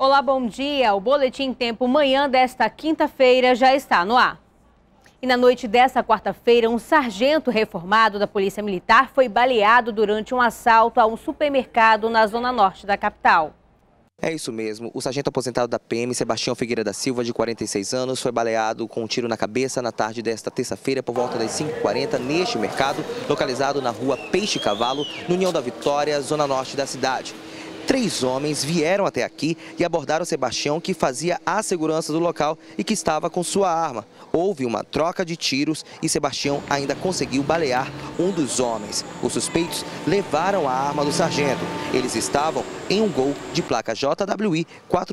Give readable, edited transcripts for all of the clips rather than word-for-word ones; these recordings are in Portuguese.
Olá, bom dia. O Boletim Tempo Manhã desta quinta-feira já está no ar. E na noite desta quarta-feira, um sargento reformado da Polícia Militar foi baleado durante um assalto a um supermercado na zona norte da capital. É isso mesmo. O sargento aposentado da PM, Sebastião Figueira da Silva, de 46 anos, foi baleado com um tiro na cabeça na tarde desta terça-feira, por volta das 5h40, neste mercado, localizado na rua Peixe Cavalo, no União da Vitória, zona norte da cidade. 3 homens vieram até aqui e abordaram Sebastião, que fazia a segurança do local e que estava com sua arma. Houve uma troca de tiros e Sebastião ainda conseguiu balear um dos homens. Os suspeitos levaram a arma do sargento. Eles estavam em um Gol de placa JWI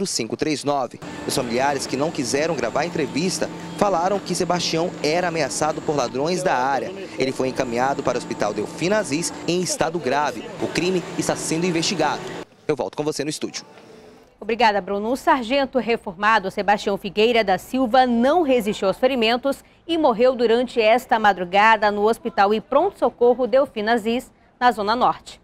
4539. Os familiares que não quiseram gravar a entrevista falaram que Sebastião era ameaçado por ladrões da área. Ele foi encaminhado para o Hospital Delfina Aziz em estado grave. O crime está sendo investigado. Eu volto com você no estúdio. Obrigada, Bruno. O sargento reformado Sebastião Figueira da Silva não resistiu aos ferimentos e morreu durante esta madrugada no Hospital e Pronto-Socorro Delfina Aziz, na Zona Norte.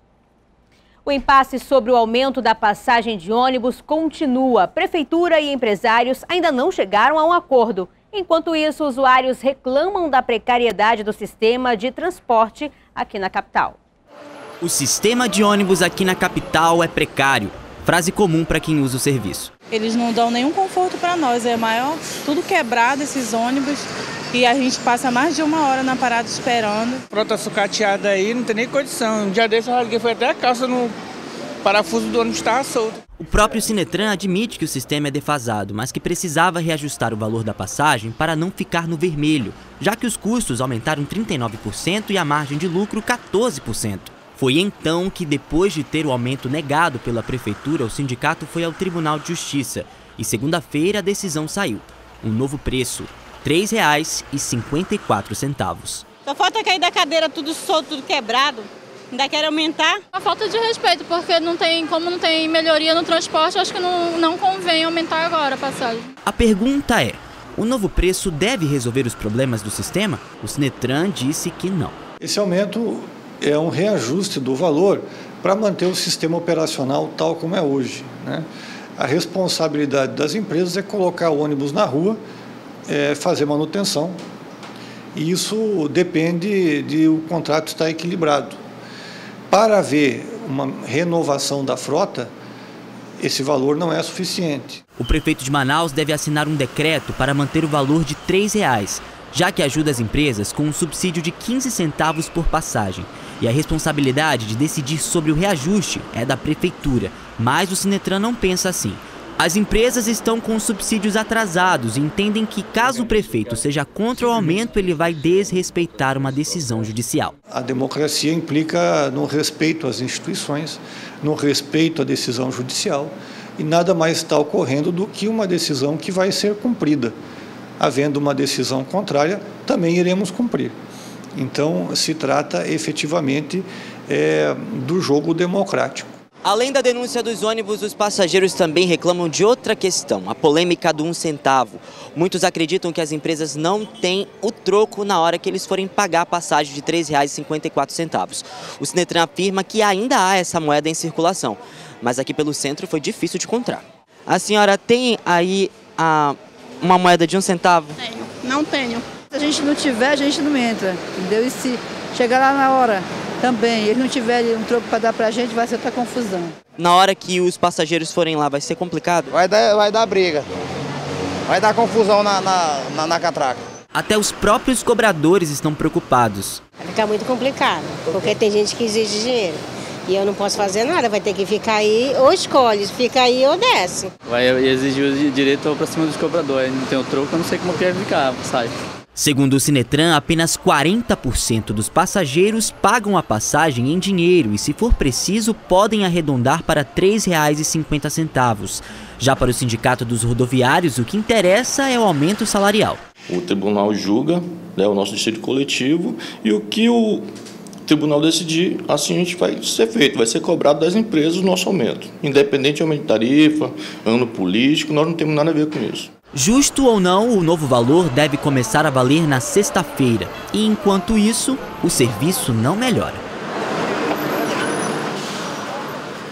O impasse sobre o aumento da passagem de ônibus continua. Prefeitura e empresários ainda não chegaram a um acordo. Enquanto isso, usuários reclamam da precariedade do sistema de transporte aqui na capital. O sistema de ônibus aqui na capital é precário. Frase comum para quem usa o serviço. Eles não dão nenhum conforto para nós, é maior, tudo quebrado esses ônibus e a gente passa mais de 1 hora na parada esperando. Frota sucateada aí, não tem nem condição. Um dia desse eu rasguei, foi até a calça no parafuso do ônibus estava solto. O próprio Sinetran admite que o sistema é defasado, mas que precisava reajustar o valor da passagem para não ficar no vermelho, já que os custos aumentaram 39% e a margem de lucro 14%. Foi então que, depois de ter o aumento negado pela prefeitura, o sindicato foi ao Tribunal de Justiça e segunda-feira a decisão saiu. Um novo preço, R$ 3,54. Só falta cair da cadeira tudo solto, tudo quebrado. Ainda quer aumentar? A falta de respeito, porque como não tem melhoria no transporte, acho que não convém aumentar agora a passagem. A pergunta é, o novo preço deve resolver os problemas do sistema? O Sinetran disse que não. Esse aumento é um reajuste do valor para manter o sistema operacional tal como é hoje, né? A responsabilidade das empresas é colocar o ônibus na rua, fazer manutenção, e isso depende de o contrato estar equilibrado. Para haver uma renovação da frota, esse valor não é suficiente. O prefeito de Manaus deve assinar um decreto para manter o valor de R$ 3, já que ajuda as empresas com um subsídio de 15 centavos por passagem. E a responsabilidade de decidir sobre o reajuste é da prefeitura, mas o Sinetran não pensa assim. As empresas estão com os subsídios atrasados e entendem que, caso o prefeito seja contra o aumento, ele vai desrespeitar uma decisão judicial. A democracia implica no respeito às instituições, no respeito à decisão judicial, e nada mais está ocorrendo do que uma decisão que vai ser cumprida. Havendo uma decisão contrária, também iremos cumprir. Então, se trata efetivamente do jogo democrático. Além da denúncia dos ônibus, os passageiros também reclamam de outra questão, a polêmica do 1 centavo. Muitos acreditam que as empresas não têm o troco na hora que eles forem pagar a passagem de R$ 3,54. O Sinetran afirma que ainda há essa moeda em circulação, mas aqui pelo centro foi difícil de encontrar. A senhora tem aí uma moeda de 1 centavo? Tenho. Não tenho. Se a gente não tiver, a gente não entra, entendeu? E se chegar lá na hora também, eles não tiverem um troco para dar pra gente, vai ser outra confusão. Na hora que os passageiros forem lá, vai ser complicado? Vai dar briga, vai dar confusão na catraca. Até os próprios cobradores estão preocupados. Vai ficar muito complicado, porque tem gente que exige dinheiro. E eu não posso fazer nada, vai ter que ficar aí, ou escolhe, fica aí ou desce. Vai exigir o direito para cima dos cobradores, não tem o troco, eu não sei como que vai ficar a passagem. Segundo o Sinetran, apenas 40% dos passageiros pagam a passagem em dinheiro e, se for preciso, podem arredondar para R$ 3,50. Já para o Sindicato dos Rodoviários, o que interessa é o aumento salarial. O tribunal julga, né, o nosso distrito coletivo, e o que o tribunal decidir, assim a gente vai ser feito, vai ser cobrado das empresas o nosso aumento. Independente de aumento de tarifa, ano político, nós não temos nada a ver com isso. Justo ou não, o novo valor deve começar a valer na sexta-feira. E enquanto isso, o serviço não melhora.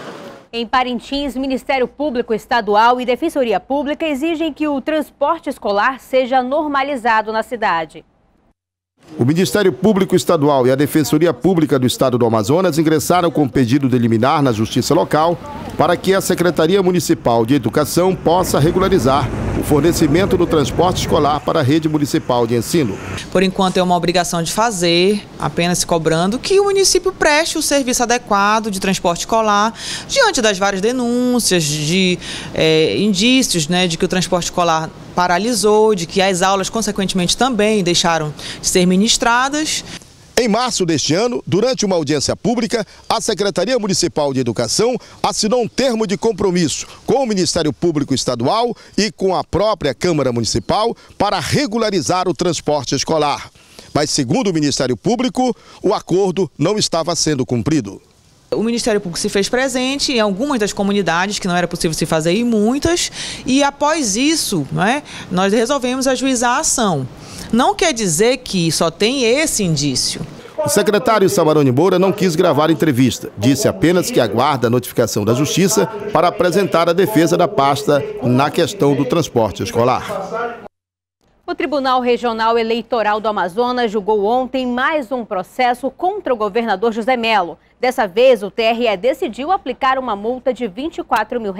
Em Parintins, Ministério Público Estadual e Defensoria Pública exigem que o transporte escolar seja normalizado na cidade. O Ministério Público Estadual e a Defensoria Pública do Estado do Amazonas ingressaram com pedido de liminar na Justiça Local para que a Secretaria Municipal de Educação possa regularizar o fornecimento do transporte escolar para a rede municipal de ensino. Por enquanto é uma obrigação de fazer, apenas se cobrando que o município preste o serviço adequado de transporte escolar, diante das várias denúncias, de indícios, de que o transporte escolar paralisou, de que as aulas, consequentemente, também deixaram de ser ministradas. Em março deste ano, durante uma audiência pública, a Secretaria Municipal de Educação assinou um termo de compromisso com o Ministério Público Estadual e com a própria Câmara Municipal para regularizar o transporte escolar. Mas, segundo o Ministério Público, o acordo não estava sendo cumprido. O Ministério Público se fez presente em algumas das comunidades que não era possível se fazer em muitas, e após isso, nós resolvemos ajuizar a ação. Não quer dizer que só tem esse indício. O secretário Samarone Moura não quis gravar entrevista. Disse apenas que aguarda a notificação da Justiça para apresentar a defesa da pasta na questão do transporte escolar. O Tribunal Regional Eleitoral do Amazonas julgou ontem mais um processo contra o governador José Melo. Dessa vez, o TRE decidiu aplicar uma multa de R$24 mil.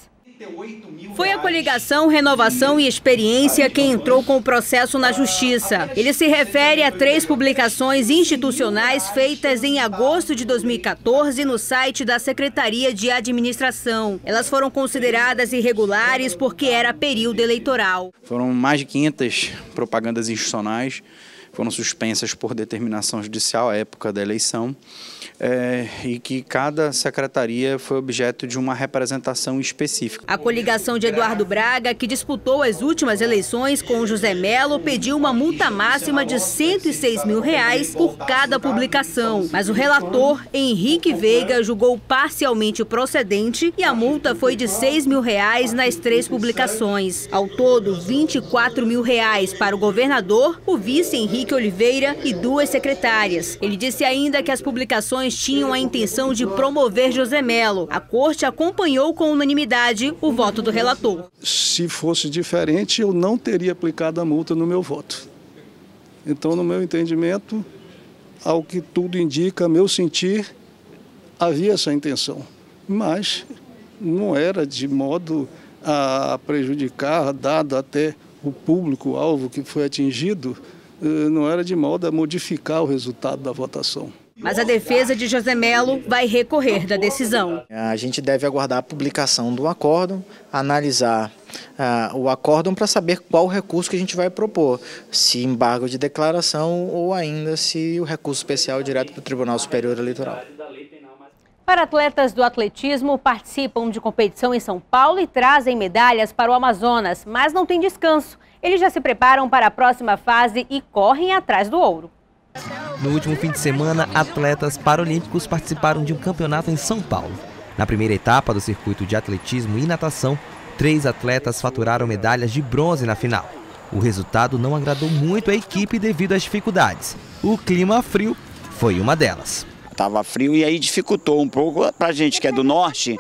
Foi a coligação Renovação e Experiência quem entrou com o processo na Justiça. Ele se refere a 3 publicações institucionais feitas em agosto de 2014 no site da Secretaria de Administração. Elas foram consideradas irregulares porque era período eleitoral. Foram mais de 500 propagandas institucionais, foram suspensas por determinação judicial à época da eleição. E que cada secretaria foi objeto de uma representação específica. A coligação de Eduardo Braga, que disputou as últimas eleições com José Melo, pediu uma multa máxima de R$106 mil por cada publicação. Mas o relator, Henrique Veiga, julgou parcialmente procedente e a multa foi de R$6 mil nas 3 publicações. Ao todo, R$24 mil para o governador, o vice Henrique Oliveira e 2 secretárias. Ele disse ainda que as publicações tinham a intenção de promover José Melo. A corte acompanhou com unanimidade o voto do relator. Se fosse diferente, eu não teria aplicado a multa no meu voto. Então, no meu entendimento, ao que tudo indica, meu sentir, havia essa intenção. Mas não era de modo a prejudicar, dado até o público-alvo que foi atingido, não era de modo a modificar o resultado da votação. Mas a defesa de José Melo vai recorrer da decisão. A gente deve aguardar a publicação do acórdão, analisar o acórdão para saber qual recurso que a gente vai propor, se embargo de declaração ou ainda se o recurso especial direto para o Tribunal Superior Eleitoral. Para atletas do atletismo, participam de competição em São Paulo e trazem medalhas para o Amazonas, mas não tem descanso. Eles já se preparam para a próxima fase e correm atrás do ouro. No último fim de semana, atletas paralímpicos participaram de um campeonato em São Paulo. Na primeira etapa do circuito de atletismo e natação, 3 atletas faturaram medalhas de bronze na final. O resultado não agradou muito a equipe devido às dificuldades. O clima frio foi uma delas. Estava frio e aí dificultou um pouco para a gente que é do norte.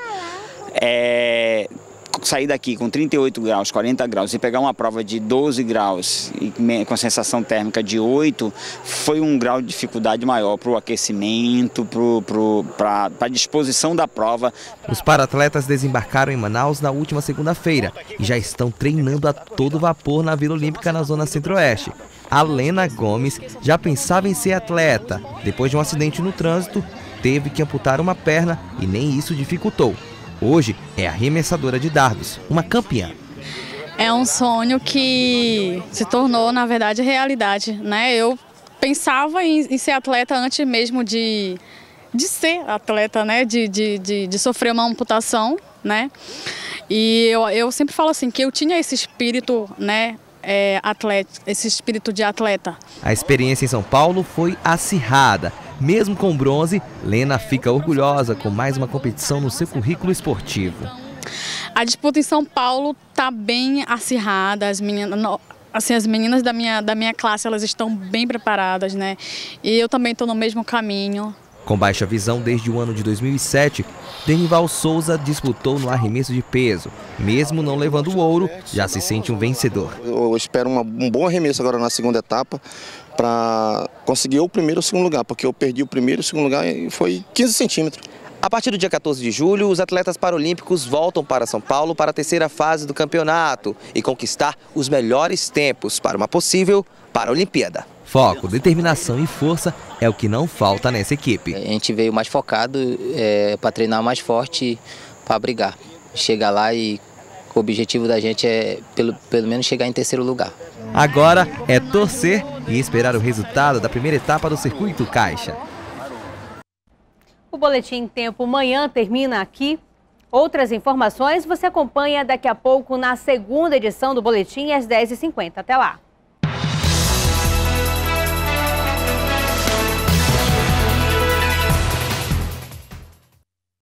Sair daqui com 38 graus, 40 graus e pegar uma prova de 12 graus e com sensação térmica de 8, foi um grau de dificuldade maior para o aquecimento, para a disposição da prova. Os paratletas desembarcaram em Manaus na última segunda-feira e já estão treinando a todo vapor na Vila Olímpica na zona centro-oeste. A Lena Gomes já pensava em ser atleta. Depois de um acidente no trânsito, teve que amputar uma perna e nem isso dificultou. Hoje é arremessadora de dardos, uma campeã. É um sonho que se tornou, na verdade, realidade, né? Eu pensava em ser atleta antes mesmo de ser atleta, né? De sofrer uma amputação, né? E eu sempre falo assim, que eu tinha esse espírito, né? Esse espírito de atleta. A experiência em São Paulo foi acirrada. Mesmo com bronze, Lena fica orgulhosa com mais uma competição no seu currículo esportivo. A disputa em São Paulo está bem acirrada, as meninas da minha classe, elas estão bem preparadas, né? E eu também estou no mesmo caminho. Com baixa visão desde o ano de 2007, Denival Souza disputou no arremesso de peso. Mesmo não levando o ouro, já se sente um vencedor. Eu espero um bom arremesso agora na segunda etapa para conseguir o primeiro ou o segundo lugar, porque eu perdi o primeiro e o segundo lugar e foi 15 centímetros. A partir do dia 14 de julho, os atletas paralímpicos voltam para São Paulo para a terceira fase do campeonato e conquistar os melhores tempos para uma possível Paralimpíada. Foco, determinação e força é o que não falta nessa equipe. A gente veio mais focado para treinar mais forte, para brigar. Chegar lá e o objetivo da gente é pelo menos chegar em terceiro lugar. Agora é torcer e esperar o resultado da primeira etapa do Circuito Caixa. O Boletim Tempo Manhã termina aqui. Outras informações você acompanha daqui a pouco na segunda edição do Boletim às 10h50. Até lá.